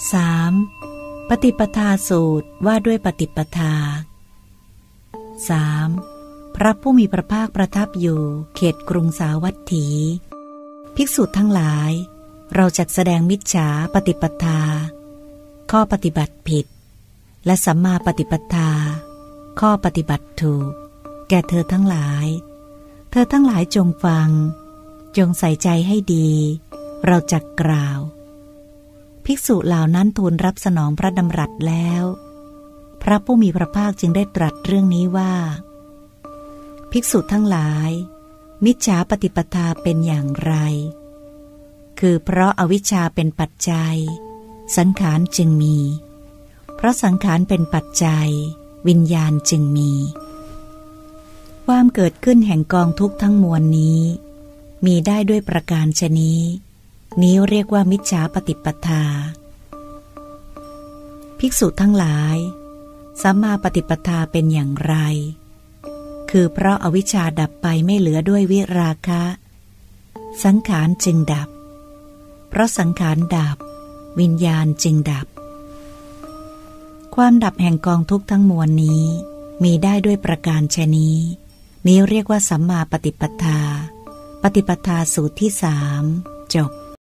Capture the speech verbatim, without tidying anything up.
สาม ปฏิปทาสูตรว่าด้วยปฏิปทา สาม พระผู้มีพระภาคประทับอยู่เขตกรุงสาวัตถี ภิกษุทั้งหลายเราจักแสดงมิจฉาปฏิปทาข้อปฏิบัติผิดและสัมมาปฏิปทาข้อปฏิบัติถูกแก่เธอทั้งหลายเธอทั้งหลายจงฟังจงใส่ใจให้ดีเราจักกล่าวภิกษุเหล่านั้นทูลรับสนองพระดำรัสแล้วพระผู้มีพระภาคจึงได้ตรัสเรื่องนี้ว่าภิกษุทั้งหลายมิจฉาปฏิปทาเป็นอย่างไรคือเพราะอวิชชาเป็นปัจจัยสังขารจึงมีเพราะสังขารเป็นปัจจัยวิญญาณจึงมีความเกิดขึ้นแห่งกองทุกข์ทั้งมวลนี้มีได้ด้วยประการฉะนี้นี้เรียกว่ามิจฉาปฏิปทาภิกษุทั้งหลายสัมมาปฏิปทาเป็นอย่างไรคือเพราะอวิชชาดับไปไม่เหลือด้วยวิราคะสังขารจึงดับเพราะสังขารดับวิญญาณจึงดับความดับแห่งกองทุกข์ทั้งมวลนี้มีได้ด้วยประการฉะนี้นี้เรียกว่าสัมมาปฏิปทาปฏิปทาสูตรที่สามจบ